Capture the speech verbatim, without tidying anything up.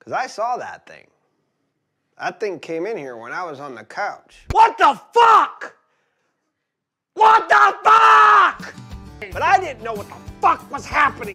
Because I saw that thing. That thing came in here when I was on the couch. What the fuck? What the fuck? But I didn't know what the fuck was happening.